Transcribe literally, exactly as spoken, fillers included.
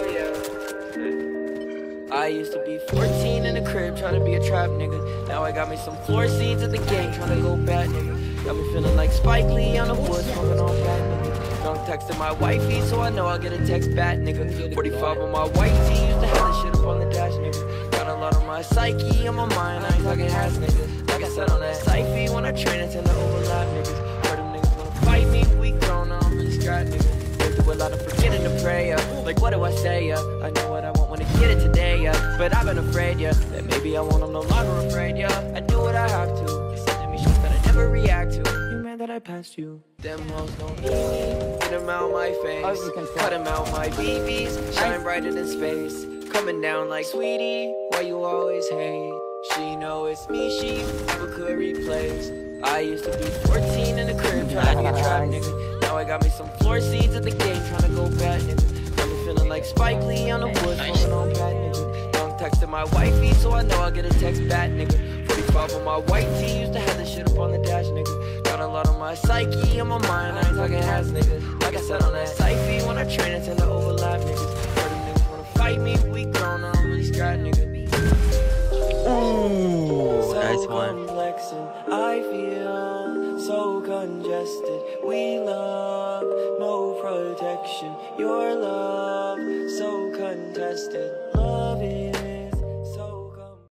I used to be fourteen in the crib, trying to be a trap nigga. Now I got me some floor seats at the game, trying to go bad nigga. Got me feeling like Spike Lee on the woods, smoking on bad nigga. Drunk texting my wifey, so I know I'll get a text back nigga. forty-five on my white tee, used to have this shit up on the dash nigga. Got a lot on my psyche, on my mind, I ain't talking ass nigga. Like I said on that Syfy, when I train it tend to overlap niggas. Heard them niggas wanna fight me, we grown, I'm really scrap nigga. Do a lot of forgetting to pray, yeah. Like what do I say, yeah? I know what I want when I get it today, yeah. But I've been afraid, yeah, that maybe I won't, I'm no longer afraid, yeah. I do what I have to, they sending me shit that I never react to. You mad that I passed you? Them hoes don't need me. Get them out my face, cut them out my B Bs. Shine brighter than space, coming down like sweetie. Why you always hate? She know it's me, she never could replace. I used to be fourteen in the crib, trying to be a trap nigga. Now I got me some floor seats at the game, trying to go bad nigga. Got me feeling like Spike Lee on the woods, smoking on bad nigga. Drunk texting my wifey, so I know I'll get a text back nigga. forty-five on my white tee, used to have this shit up on the dash nigga. Got a lot on my psyche, on my mind, I ain't talking ass nigga. Like I said on that Syfy, when I train it tend to overlap niggas. Heard them niggas wanna fight me, we grown, I'm really scared nigga. Ooh, so nice one. Complex and I feel so congested. We love, no protection. Your love, so contested. Love is